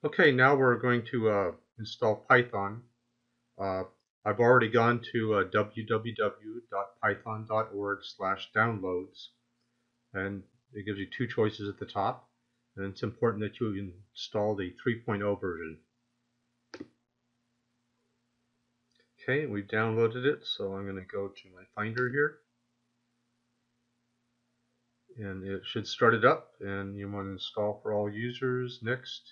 Okay, now we're going to install Python. Uh, I've already gone to www.python.org/downloads, and it gives you two choices at the top, and it's important that you install the 3.0 version. Okay, we've downloaded it, so I'm going to go to my Finder here, and it should start it up, and you want to install for all users. Next.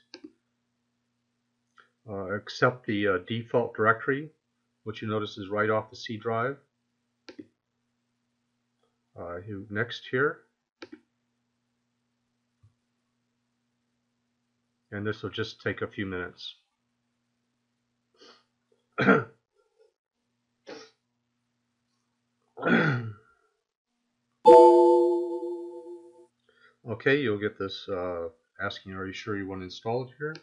Accept the default directory, which you notice is right off the C drive. Next here, and this will just take a few minutes. Okay, you'll get this asking, are you sure you want to install it here?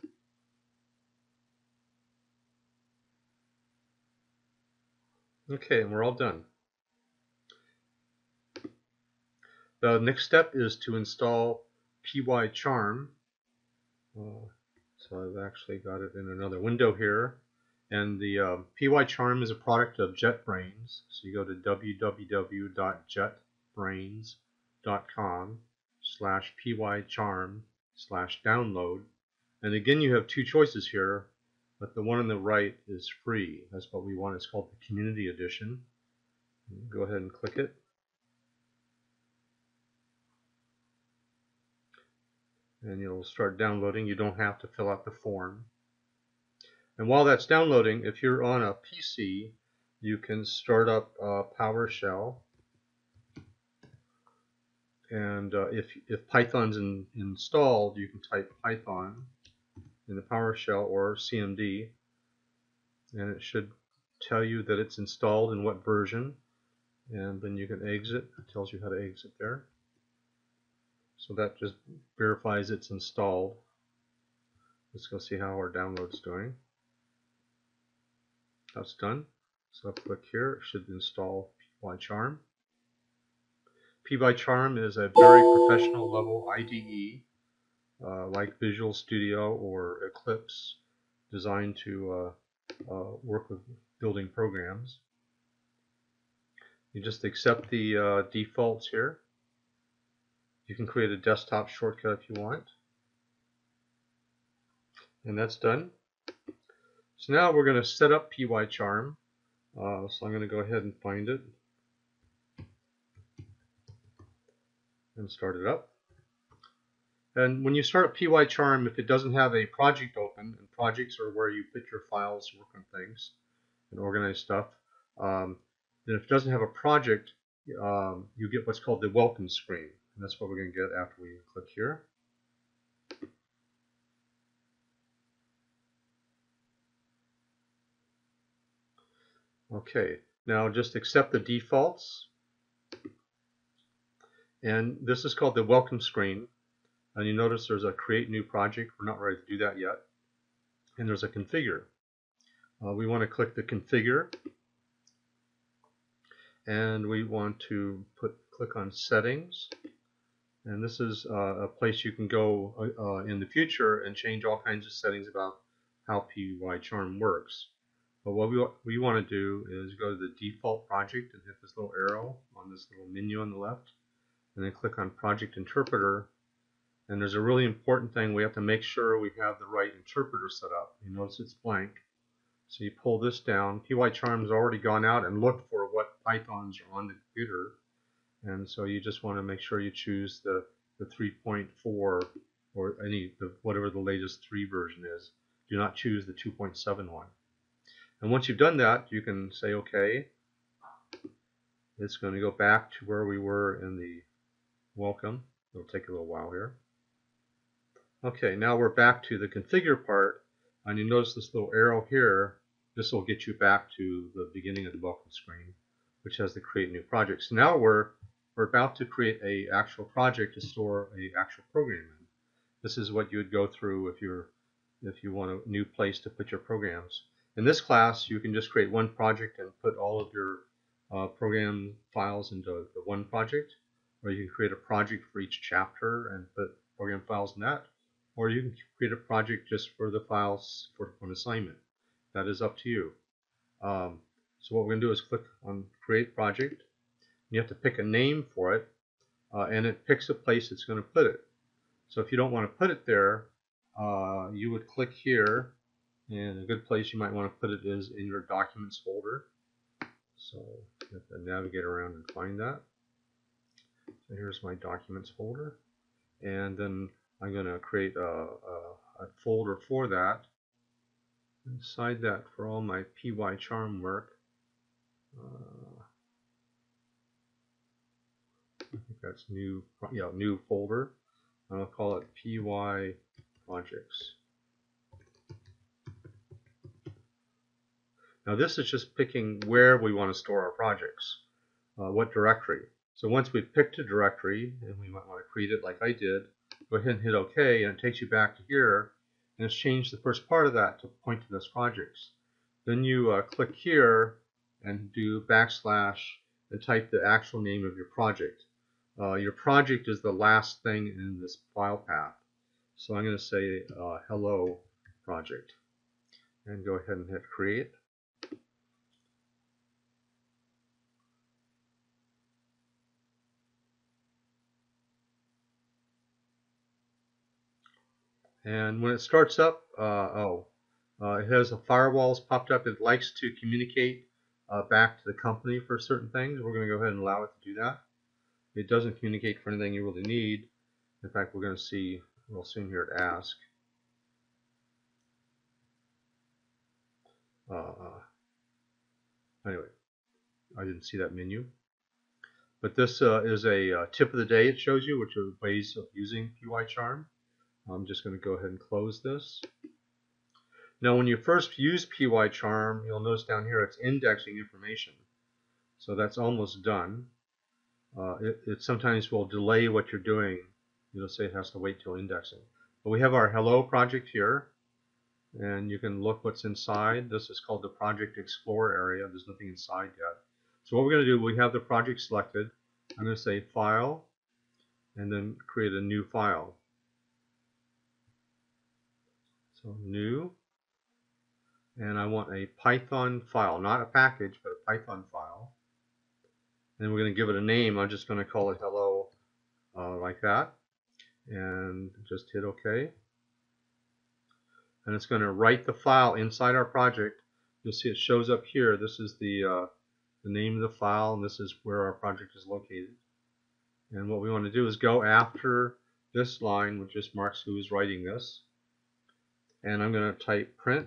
Okay, and we're all done. The next step is to install PyCharm. So I've actually got it in another window here. And the PyCharm is a product of JetBrains. So you go to www.jetbrains.com/pycharm/download. And again, you have two choices here, but the one on the right is free. That's what we want. It's called the Community Edition. Go ahead and click it. And you'll start downloading. You don't have to fill out the form. And while that's downloading, if you're on a PC, you can start up PowerShell. And if Python's installed, you can type Python in the PowerShell or CMD, and it should tell you that it's installed and what version. And then you can exit. It tells you how to exit there. So that just verifies it's installed. Let's go see how our download's doing. That's done. So I'll click here. It should install PyCharm. PyCharm is a very professional level IDE, like Visual Studio or Eclipse, designed to work with building programs. You just accept the defaults here. You can create a desktop shortcut if you want. And that's done. So now we're going to set up PyCharm. So I'm going to go ahead and find it and start it up. And when you start up PyCharm, if it doesn't have a project open, and projects are where you put your files, work on things, and organize stuff, then if it doesn't have a project, you get what's called the welcome screen. And that's what we're going to get after we click here. Okay, now just accept the defaults. And this is called the welcome screen. And you notice there's a create new project. We're not ready to do that yet. And there's a configure. We want to click the configure. And we want to click on settings. And this is a place you can go in the future and change all kinds of settings about how PyCharm works. But what we want to do is go to the default project and hit this little arrow on this little menu on the left, and then click on Project Interpreter. And there's a really important thing. We have to make sure we have the right interpreter set up. You notice it's blank. So you pull this down. PyCharm's already gone out and looked for what Pythons are on the computer. And so you just want to make sure you choose the 3.4 or whatever the latest 3 version is. Do not choose the 2.7 one. And once you've done that, you can say OK. It's going to go back to where we were in the welcome. It'll take a little while here. Okay, now we're back to the configure part, and you notice this little arrow here. This will get you back to the beginning of the welcome screen, which has the create new project. So now we're about to create a actual project to store a actual program in. This is what you would go through if you want a new place to put your programs. In this class, you can just create one project and put all of your program files into the one project, or you can create a project for each chapter and put program files in that, or you can create a project just for the files for an assignment. That is up to you. So what we're going to do is click on Create Project. You have to pick a name for it, and it picks a place it's going to put it. So if you don't want to put it there, you would click here, and a good place you might want to put it is in your Documents folder. So you have to navigate around and find that. So here's my Documents folder, and then I'm going to create a folder for that. Inside that, for all my PyCharm work, I think that's new folder. I'll call it PY Projects. Now this is just picking where we want to store our projects, what directory. So once we've picked a directory, and we might want to create it like I did, go ahead and hit OK, and it takes you back to here, and it's changed the first part of that to point to this projects. Then you click here and do backslash and type the actual name of your project. Your project is the last thing in this file path. So I'm going to say hello project, and go ahead and hit create. And when it starts up, it has a firewalls popped up. It likes to communicate back to the company for certain things. We're going to go ahead and allow it to do that. It doesn't communicate for anything you really need. In fact, we're going to see real soon here at Ask. Anyway, I didn't see that menu. But this is a tip of the day it shows you, which are ways of using PyCharm. I'm just going to go ahead and close this. Now when you first use PyCharm, you'll notice down here it's indexing information. So that's almost done. It sometimes will delay what you're doing. You'll say it has to wait till indexing. But we have our Hello project here, and you can look what's inside. This is called the Project Explorer area. There's nothing inside yet. So what we're going to do, we have the project selected. I'm going to say File, and then create a new file. So New, and I want a Python file, not a package, but a Python file. And we're going to give it a name. I'm just going to call it Hello, like that, and just hit OK. And it's going to write the file inside our project. You'll see it shows up here. This is the name of the file, and this is where our project is located. And what we want to do is go after this line, which just marks who is writing this. And I'm going to type print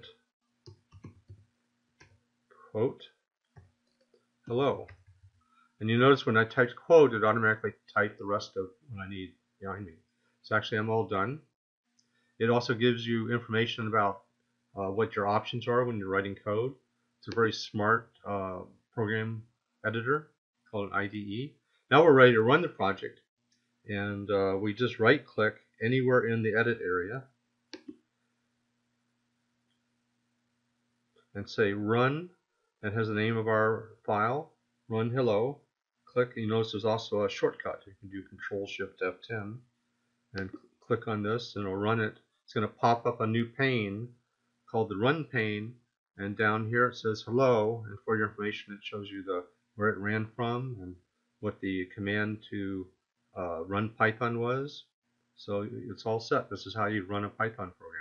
quote hello. And you notice when I typed quote, it automatically typed the rest of what I need behind me. So actually I'm all done. It also gives you information about what your options are when you're writing code. It's a very smart program editor called an IDE. Now we're ready to run the project. And we just right click anywhere in the edit area and say run. That has the name of our file, run hello. Click, you notice there's also a shortcut. You can do Control-Shift-F10 and click on this, and it'll run it. It's going to pop up a new pane called the Run pane, and down here it says hello, and for your information it shows you where it ran from and what the command to run Python was. So it's all set. This is how you run a Python program.